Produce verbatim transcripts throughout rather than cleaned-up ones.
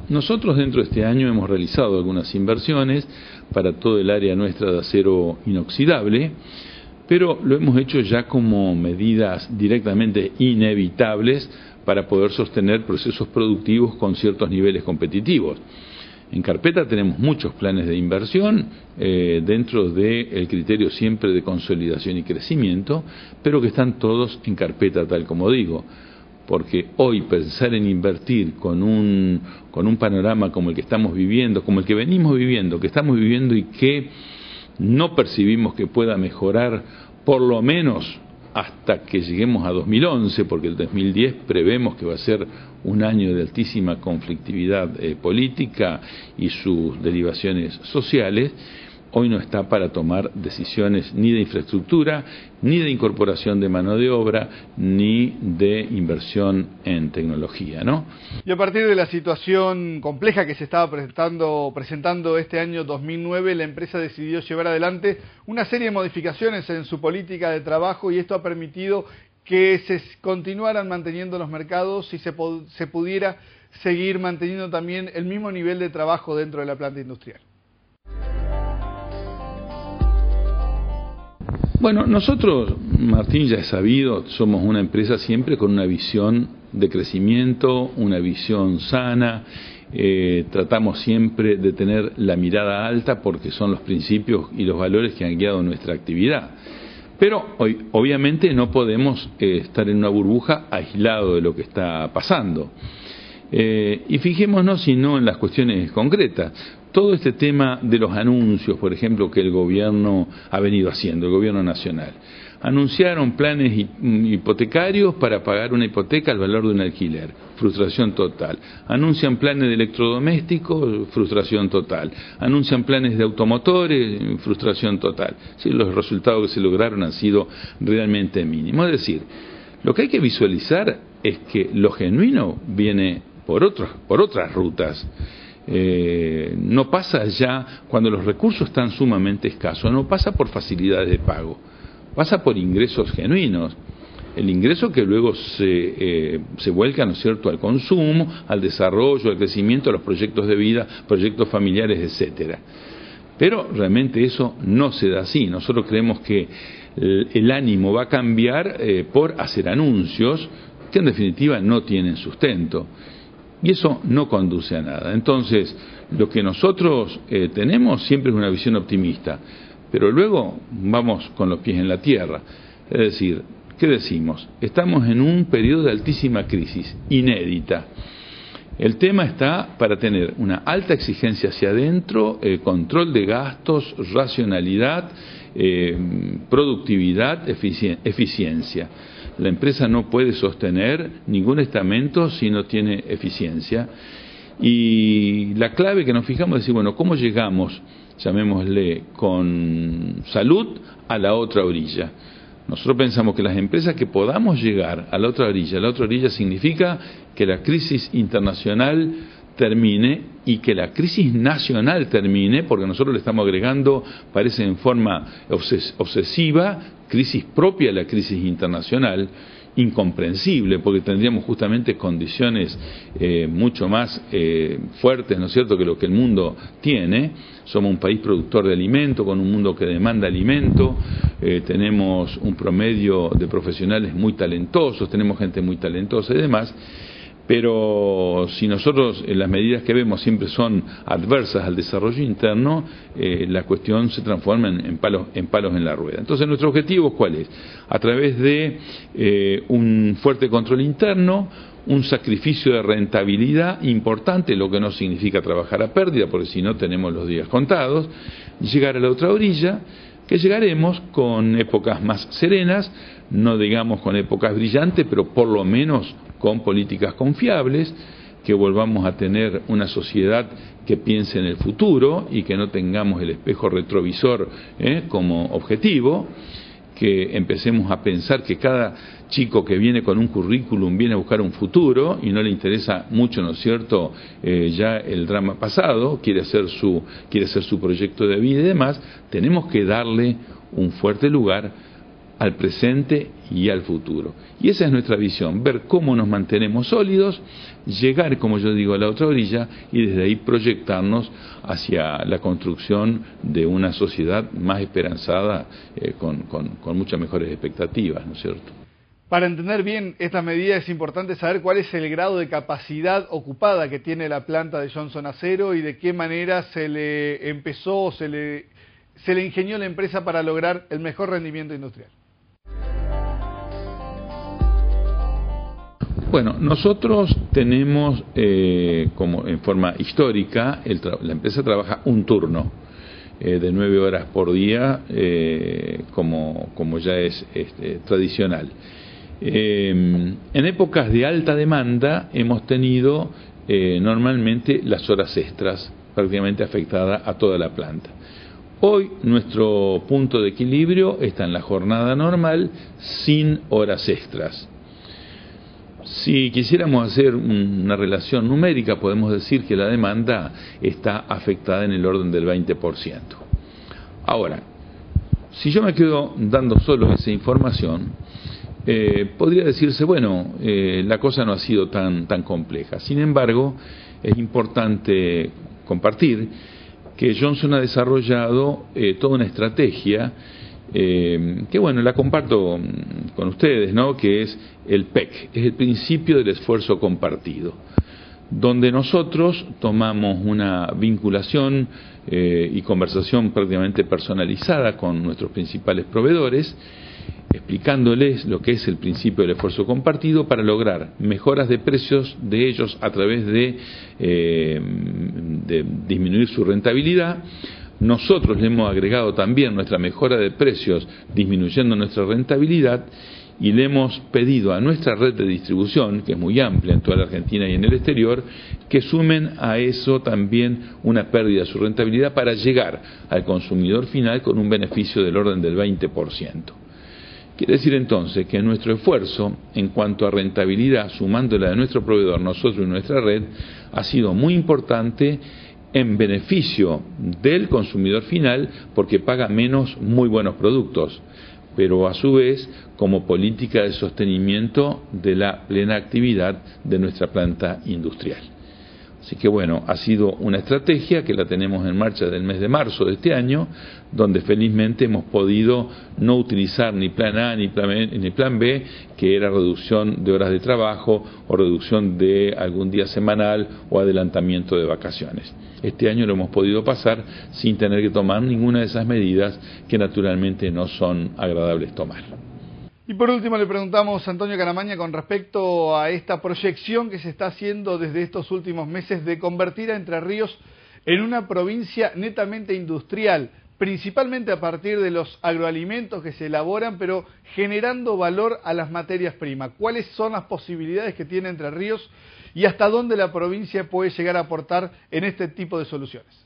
nosotros dentro de este año hemos realizado algunas inversiones para todo el área nuestra de acero inoxidable, pero lo hemos hecho ya como medidas directamente inevitables para poder sostener procesos productivos con ciertos niveles competitivos. En carpeta tenemos muchos planes de inversión eh, dentro del criterio siempre de consolidación y crecimiento, pero que están todos en carpeta tal como digo, porque hoy pensar en invertir con un, con un panorama como el que estamos viviendo, como el que venimos viviendo, que estamos viviendo y que no percibimos que pueda mejorar por lo menos hasta que lleguemos a dos mil once, porque el dos mil diez prevemos que va a ser un año de altísima conflictividad eh, política y sus derivaciones sociales. Hoy no está para tomar decisiones ni de infraestructura, ni de incorporación de mano de obra, ni de inversión en tecnología, ¿no? Y a partir de la situación compleja que se estaba presentando, presentando este año dos mil nueve, la empresa decidió llevar adelante una serie de modificaciones en su política de trabajo y esto ha permitido que se continuaran manteniendo los mercados y se, se pudiera seguir manteniendo también el mismo nivel de trabajo dentro de la planta industrial. Bueno, nosotros, Martín, ya es sabido, somos una empresa siempre con una visión de crecimiento, una visión sana, eh, tratamos siempre de tener la mirada alta porque son los principios y los valores que han guiado nuestra actividad. Pero hoy, obviamente no podemos eh, estar en una burbuja aislado de lo que está pasando. Eh, y fijémonos si no en las cuestiones concretas. Todo este tema de los anuncios, por ejemplo, que el gobierno ha venido haciendo, el gobierno nacional. Anunciaron planes hipotecarios para pagar una hipoteca al valor de un alquiler. Frustración total. Anuncian planes de electrodomésticos, frustración total. Anuncian planes de automotores, frustración total. Sí, los resultados que se lograron han sido realmente mínimos. Es decir, lo que hay que visualizar es que lo genuino viene por otros, por otras rutas. Eh, no pasa ya, cuando los recursos están sumamente escasos, no pasa por facilidades de pago, pasa por ingresos genuinos. El ingreso que luego se, eh, se vuelca, ¿no es cierto?, al consumo, al desarrollo, al crecimiento, a los proyectos de vida, proyectos familiares, etcétera. Pero realmente eso no se da así. Nosotros creemos que el, el ánimo va a cambiar eh, por hacer anuncios que en definitiva no tienen sustento. Y eso no conduce a nada. Entonces, lo que nosotros eh, tenemos siempre es una visión optimista, pero luego vamos con los pies en la tierra. Es decir, ¿qué decimos? Estamos en un periodo de altísima crisis, inédita. El tema está para tener una alta exigencia hacia adentro, eh, control de gastos, racionalidad, eh, productividad, eficien- eficiencia. La empresa no puede sostener ningún estamento si no tiene eficiencia. Y la clave que nos fijamos es decir, bueno, ¿cómo llegamos, llamémosle, con salud a la otra orilla? Nosotros pensamos que las empresas que podamos llegar a la otra orilla, la otra orilla significa que la crisis internacional termine y que la crisis nacional termine, porque nosotros le estamos agregando, parece en forma obses obsesiva, crisis propia a la crisis internacional, incomprensible, porque tendríamos justamente condiciones eh, mucho más eh, fuertes, ¿no es cierto?, que lo que el mundo tiene. Somos un país productor de alimento, con un mundo que demanda alimento, eh, tenemos un promedio de profesionales muy talentosos, tenemos gente muy talentosa y demás. Pero si nosotros eh, las medidas que vemos siempre son adversas al desarrollo interno, eh, la cuestión se transforma en, en, palos, en palos en la rueda. Entonces, nuestro objetivo, ¿cuál es? A través de eh, un fuerte control interno, un sacrificio de rentabilidad importante, lo que no significa trabajar a pérdida, porque si no tenemos los días contados, llegar a la otra orilla, que llegaremos con épocas más serenas, no digamos con épocas brillantes, pero por lo menos con políticas confiables, que volvamos a tener una sociedad que piense en el futuro y que no tengamos el espejo retrovisor eh, como objetivo, que empecemos a pensar que cada chico que viene con un currículum viene a buscar un futuro y no le interesa mucho, ¿no es cierto?, eh, ya el drama pasado, quiere hacer su, quiere hacer su proyecto de vida y demás. Tenemos que darle un fuerte lugar al presente y al futuro. Y esa es nuestra visión, ver cómo nos mantenemos sólidos, llegar, como yo digo, a la otra orilla y desde ahí proyectarnos hacia la construcción de una sociedad más esperanzada, eh, con, con, con muchas mejores expectativas, ¿no es cierto? Para entender bien esta medida es importante saber cuál es el grado de capacidad ocupada que tiene la planta de Johnson Acero y de qué manera se le empezó, se le, se le ingenió la empresa para lograr el mejor rendimiento industrial. Bueno, nosotros tenemos, eh, como en forma histórica, el la empresa trabaja un turno eh, de nueve horas por día, eh, como, como ya es este, tradicional. Eh, en épocas de alta demanda hemos tenido eh, normalmente las horas extras prácticamente afectadas a toda la planta. Hoy nuestro punto de equilibrio está en la jornada normal sin horas extras. Si quisiéramos hacer una relación numérica, podemos decir que la demanda está afectada en el orden del veinte por ciento. Ahora, si yo me quedo dando solo esa información, eh, podría decirse, bueno, eh, la cosa no ha sido tan, tan compleja. Sin embargo, es importante compartir que Johnson ha desarrollado eh, toda una estrategia Eh, que bueno, la comparto con ustedes, ¿no? Que es el P E C, es el principio del esfuerzo compartido, donde nosotros tomamos una vinculación eh, y conversación prácticamente personalizada con nuestros principales proveedores, explicándoles lo que es el principio del esfuerzo compartido para lograr mejoras de precios de ellos a través de, eh, de disminuir su rentabilidad. Nosotros le hemos agregado también nuestra mejora de precios, disminuyendo nuestra rentabilidad, y le hemos pedido a nuestra red de distribución, que es muy amplia en toda la Argentina y en el exterior, que sumen a eso también una pérdida de su rentabilidad para llegar al consumidor final con un beneficio del orden del veinte por ciento. Quiere decir entonces que nuestro esfuerzo en cuanto a rentabilidad, sumándola de nuestro proveedor, nosotros y nuestra red, ha sido muy importante en beneficio del consumidor final, porque paga menos muy buenos productos, pero a su vez como política de sostenimiento de la plena actividad de nuestra planta industrial. Así que bueno, ha sido una estrategia que la tenemos en marcha desde el mes de marzo de este año, donde felizmente hemos podido no utilizar ni plan A ni plan B, ni plan B, que era reducción de horas de trabajo o reducción de algún día semanal o adelantamiento de vacaciones. Este año lo hemos podido pasar sin tener que tomar ninguna de esas medidas que naturalmente no son agradables tomar. Y por último le preguntamos a Antonio Caramaña con respecto a esta proyección que se está haciendo desde estos últimos meses de convertir a Entre Ríos en una provincia netamente industrial, principalmente a partir de los agroalimentos que se elaboran, pero generando valor a las materias primas. ¿Cuáles son las posibilidades que tiene Entre Ríos y hasta dónde la provincia puede llegar a aportar en este tipo de soluciones?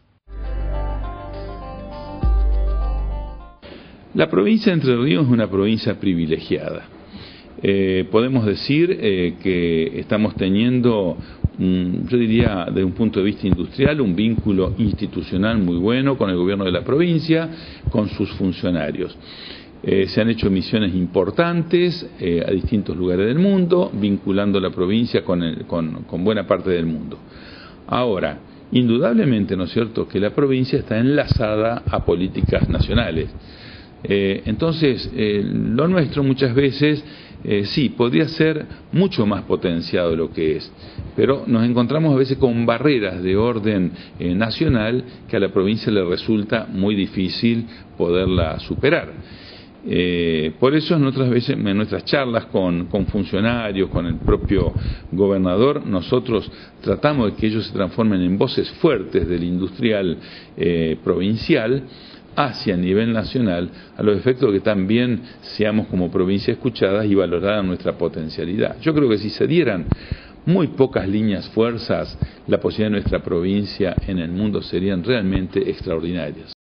La provincia de Entre Ríos es una provincia privilegiada. Eh, podemos decir eh, que estamos teniendo, um, yo diría, desde un punto de vista industrial, un vínculo institucional muy bueno con el gobierno de la provincia, con sus funcionarios. Eh, se han hecho misiones importantes eh, a distintos lugares del mundo, vinculando la provincia con, el, con, con buena parte del mundo. Ahora, indudablemente, ¿no es cierto?, que la provincia está enlazada a políticas nacionales. Eh, entonces, eh, lo nuestro muchas veces, eh, sí, podría ser mucho más potenciado de lo que es, pero nos encontramos a veces con barreras de orden eh, nacional que a la provincia le resulta muy difícil poderla superar. Eh, por eso en otras veces, en nuestras charlas con, con funcionarios, con el propio gobernador, nosotros tratamos de que ellos se transformen en voces fuertes del industrial eh, provincial hacia nivel nacional, a los efectos de que también seamos como provincia escuchadas y valoraran nuestra potencialidad. Yo creo que si se dieran muy pocas líneas fuerzas, la posibilidad de nuestra provincia en el mundo serían realmente extraordinarias.